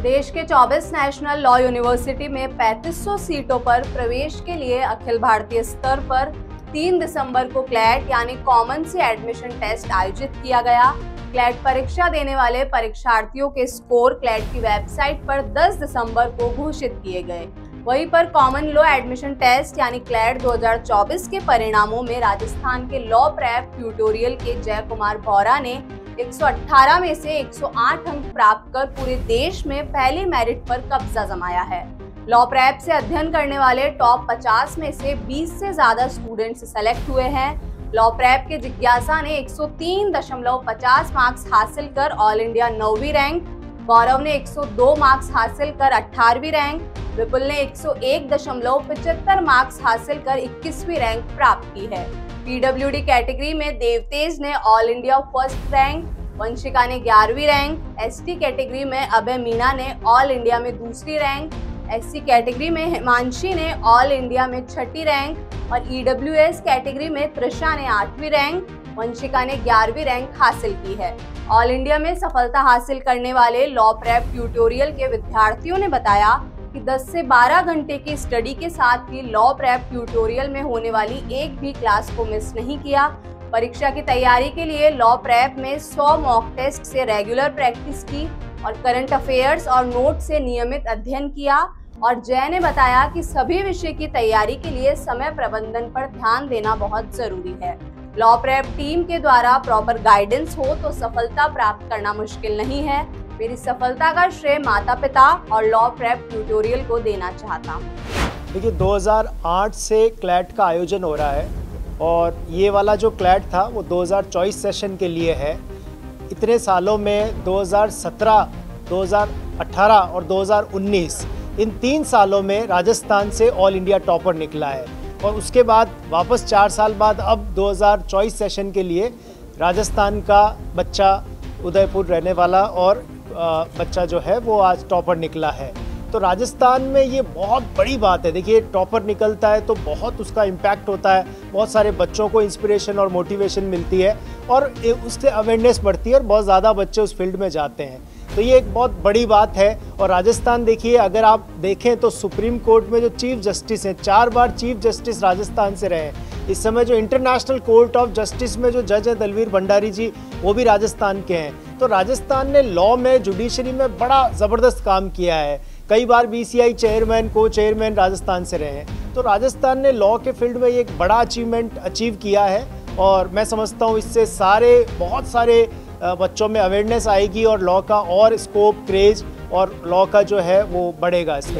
देश के 24 national law university में 3500 सीटों पर प्रवेश के लिए अखिल भारतीय स्तर पर 3 दिसंबर को क्लैट यानी कॉमन सी एडमिशन टेस्ट आयोजित किया गया। क्लैट परीक्षा देने वाले परीक्षार्थियों के स्कोर क्लैट की वेबसाइट पर 10 दिसंबर को घोषित किए गए। वहीं पर कॉमन लॉ एडमिशन टेस्ट यानी क्लैट 2024 के परिणामों में राजस्थान के लॉ प्रेप ट्यूटोरियल के जय कुमार बोरा ने 118 में से 108 अंक प्राप्त कर पूरे देश में पहली मेरिट पर कब्जा जमाया है। लॉ प्रेप से अध्ययन करने वाले टॉप 50 में से 20 से ज्यादा स्टूडेंट्स सेलेक्ट हुए हैं। लॉ प्रेप के जिज्ञासा ने 103.50 मार्क्स हासिल कर ऑल इंडिया 9वीं रैंक, गौरव ने 102 मार्क्स हासिल कर 18वीं रैंक, विपुल ने 101.75 मार्क्स हासिल कर 21वीं रैंक प्राप्त की है। पीडब्ल्यूडी कैटेगरी में देवतेज ने all India first rank, Vanshika ने 11वीं रैंक, एसटी कैटेगरी में अभय मीना ने ऑल इंडिया में दूसरी रैंक, एससी कैटेगरी में हिमांशी ने ऑल इंडिया में 6ठी रैंक और ईडब्ल्यूएस कैटेगरी में त्रिशा ने 8वीं रैंक, वंशिका ने 11वीं रैंक हासिल की है। ऑल इंडिया में सफलता हासिल करने वाले लॉ प्रेप ट्यूटोरियल के विद्यार्थियों ने बताया कि 10 से 12 घंटे की स्टडी के साथ ही लॉ प्रेप ट्यूटोरियल में होने वाली एक भी क्लास को मिस नहीं किया। परीक्षा की तैयारी के लिए लॉ प्रेप में 100 मॉक टेस्ट से रेगुलर प्रैक्टिस की और करंट अफेयर्स और नोट से नियमित अध्ययन किया। और जय ने बताया कि सभी विषय की तैयारी के लिए समय प्रबंधन पर ध्यान देना बहुत जरूरी है। लॉ प्रेप टीम के द्वारा प्रॉपर गाइडेंस हो तो सफलता प्राप्त करना मुश्किल नहीं है। मेरी सफलता का श्रेय माता पिता और लॉ प्रेप ट्यूटोरियल को देना चाहता हूँ। देखिए 2008 से क्लैट का आयोजन हो रहा है और ये वाला जो क्लैट था वो 2024 सेशन के लिए है। इतने सालों में 2017, 2018 और 2019 इन 3 सालों में राजस्थान से ऑल इंडिया टॉपर निकला है और उसके बाद वापस 4 साल बाद अब 2024 सेशन के लिए राजस्थान का बच्चा उदयपुर रहने वाला और बच्चा जो है वो आज टॉपर निकला है। तो राजस्थान में ये बहुत बड़ी बात है। देखिए टॉपर निकलता है तो बहुत उसका इम्पैक्ट होता है, बहुत सारे बच्चों को इंस्पिरेशन और मोटिवेशन मिलती है और उससे अवेयरनेस बढ़ती है और बहुत ज़्यादा बच्चे उस फील्ड में जाते हैं। तो ये एक बहुत बड़ी बात है। और राजस्थान देखिए, अगर आप देखें तो सुप्रीम कोर्ट में जो चीफ जस्टिस हैं, 4 बार चीफ जस्टिस राजस्थान से रहे। इस समय जो इंटरनेशनल कोर्ट ऑफ जस्टिस में जो जज हैं दलवीर भंडारी जी, वो भी राजस्थान के हैं। तो राजस्थान ने लॉ में, जुडिशरी में बड़ा ज़बरदस्त काम किया है। कई बार BCI चेयरमैन, को चेयरमैन राजस्थान से रहे हैं। तो राजस्थान ने लॉ के फील्ड में एक बड़ा अचीवमेंट अचीव किया है और मैं समझता हूँ इससे बहुत सारे बच्चों में अवेयरनेस आएगी और लॉ का और स्कोप, क्रेज और लॉ का जो है वो बढ़ेगा। इसमें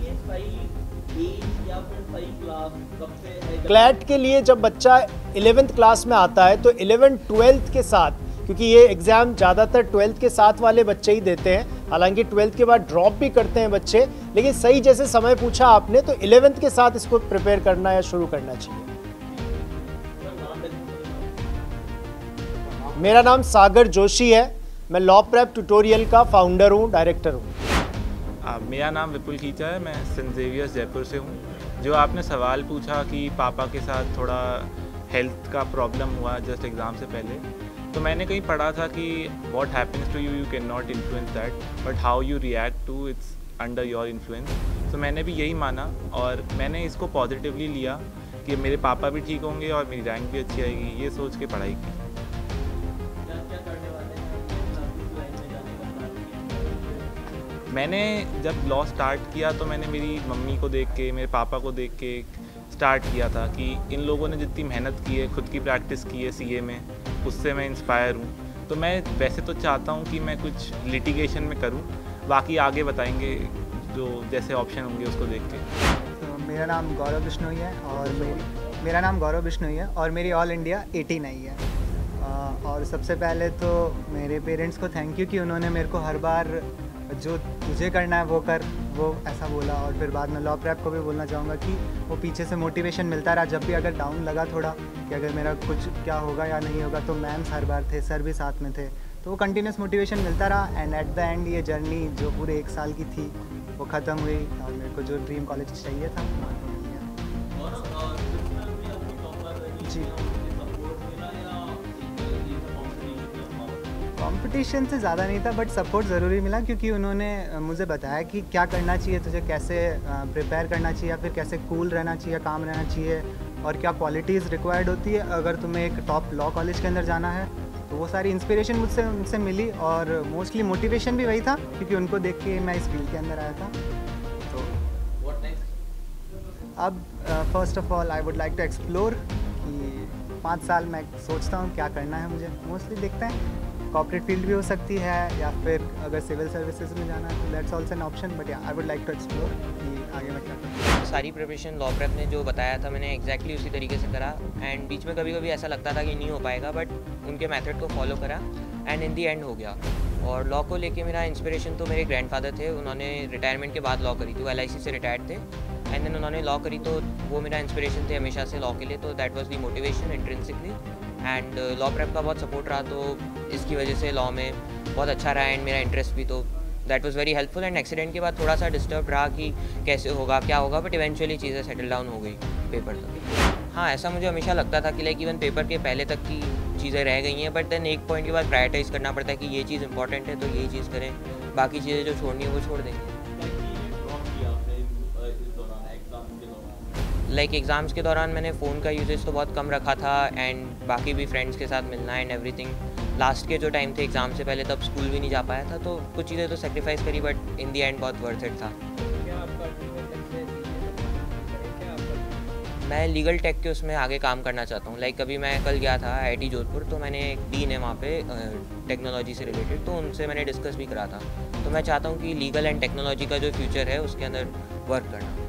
क्लैट के लिए जब बच्चा 11th क्लास में आता है तो 11th 12th के साथ, क्योंकि ये एग्ज़ाम ज़्यादातर 12th के साथ वाले बच्चे ही देते हैं, हालांकि 12th के बाद ड्रॉप भी करते हैं बच्चे, लेकिन सही जैसे समय पूछा आपने तो 11th के साथ इसको प्रिपेयर करना या शुरू करना चाहिए। मेरा नाम सागर जोशी है। मैं लॉ प्रेप ट्यूटोरियल का फाउंडर हूँ, डायरेक्टर हूँ। मेरा नाम विपुल खींचा है। मैं सेंट ज़ेवियर्स जयपुर से हूँ। जो आपने सवाल पूछा कि पापा के साथ थोड़ा हेल्थ का प्रॉब्लम हुआ जस्ट एग्ज़ाम से पहले, तो मैंने कहीं पढ़ा था कि what happens to you, you can not influence that, but how you react to it's under your influence. तो मैंने भी यही माना और मैंने इसको पॉजिटिवली लिया कि मेरे पापा भी ठीक होंगे और मेरी रैंक भी अच्छी आएगी, ये सोच के पढ़ाई की। मैंने जब लॉ स्टार्ट किया तो मैंने मेरी मम्मी को देख के, मेरे पापा को देख के स्टार्ट किया था कि इन लोगों ने जितनी मेहनत की है, खुद की प्रैक्टिस की है CA में, उससे मैं इंस्पायर हूँ। तो मैं वैसे तो चाहता हूँ कि मैं कुछ लिटिगेशन में करूँ, बाकी आगे बताएंगे जो जैसे ऑप्शन होंगे उसको देख के। तो मेरा नाम गौरव बिश्नोई है और मेरी ऑल इंडिया 18 आई है। और सबसे पहले तो मेरे पेरेंट्स को थैंक यू कि उन्होंने मेरे को हर बार जो तुझे करना है वो कर, वो ऐसा बोला। और फिर बाद में लॉ प्रेप को भी बोलना चाहूँगा कि वो पीछे से मोटिवेशन मिलता रहा। जब भी अगर डाउन लगा थोड़ा कि अगर मेरा कुछ क्या होगा या नहीं होगा, तो मैम्स हर बार थे, सर भी साथ में थे, तो वो कंटिन्यूस मोटिवेशन मिलता रहा। एंड एट द एंड ये जर्नी जो पूरे 1 साल की थी वो ख़त्म हुई और मेरे को जो ड्रीम कॉलेज चाहिए था जी। कंपटीशन से ज़्यादा नहीं था, बट सपोर्ट ज़रूरी मिला क्योंकि उन्होंने मुझे बताया कि क्या करना चाहिए, तुझे कैसे प्रिपेयर करना चाहिए या फिर कैसे कूल रहना चाहिए, काम रहना चाहिए, और क्या क्वालिटीज़ रिक्वायर्ड होती है अगर तुम्हें एक टॉप लॉ कॉलेज के अंदर जाना है। तो वो सारी इंस्पिरेशन मुझसे उनसे मिली, और मोस्टली मोटिवेशन भी वही था क्योंकि उनको देख के मैं इस फील्ड के अंदर आया था। तो अब first of all I would like to explore कि 5 साल मैं सोचता हूँ क्या करना है मुझे। मोस्टली देखते हैं कॉर्पोरेट फील्ड भी हो सकती है या फिर अगर सिविल सर्विसेज में जाना है तो that's also an option, but I would like to explore कि आगे मैं क्या करूँ। सारी प्रिपरेशन लॉ प्रेप ने जो बताया था मैंने एग्जैक्टली उसी तरीके से करा, एंड बीच में कभी कभी ऐसा लगता था कि नहीं हो पाएगा, बट उनके मेथड को फॉलो करा एंड इन दी एंड हो गया। और लॉ को लेके मेरा इंस्पिरेशन तो मेरे ग्रैंडफादर थे, उन्होंने रिटायरमेंट के बाद लॉ करी थी, वो LIC से रिटायर्ड थे एंड देन उन्होंने लॉ करी, तो वो मेरा इंस्पिरेशन थे हमेशा से लॉ के लिए। तो that was the motivation intrinsically, and law prep का बहुत सपोर्ट रहा, तो इसकी वजह से लॉ में बहुत अच्छा रहा एंड मेरा इंटरेस्ट भी, तो that was very helpful. And accident के बाद थोड़ा सा डिस्टर्ब रहा कि कैसे होगा क्या होगा, बट इवेंचुअली चीज़ें सेटल डाउन हो गई पेपर तक। हाँ, ऐसा मुझे हमेशा लगता था कि लाइक इवन पेपर के पहले तक की चीज़ें रह गई हैं, बट देन एक पॉइंट के बाद प्रायोरिटाइज़ करना पड़ता है कि ये चीज़ इंपॉर्टेंट है तो यही चीज़ करें, बाकी चीज़ें जो छोड़नी है वो छोड़ देंगे। लाइक एग्ज़ाम्स के दौरान मैंने फ़ोन का यूजेज तो बहुत कम रखा था, एंड बाकी भी फ्रेंड्स के साथ मिलना एंड एवरीथिंग। लास्ट के जो टाइम थे एग्ज़ाम से पहले, तब स्कूल भी नहीं जा पाया था, तो कुछ चीज़ें तो सेक्रीफाइस करी, बट इन दी एंड बहुत वर्थ इट था। मैं लीगल टेक के उसमें आगे काम करना चाहता हूँ। लाइक अभी मैं कल गया था IIT जोधपुर, तो मैंने एक डीन है वहाँ पे टेक्नोलॉजी से रिलेटेड, तो उनसे मैंने डिस्कस भी करा था। तो मैं चाहता हूँ कि लीगल एंड टेक्नोलॉजी का जो फ्यूचर है उसके अंदर वर्क करना।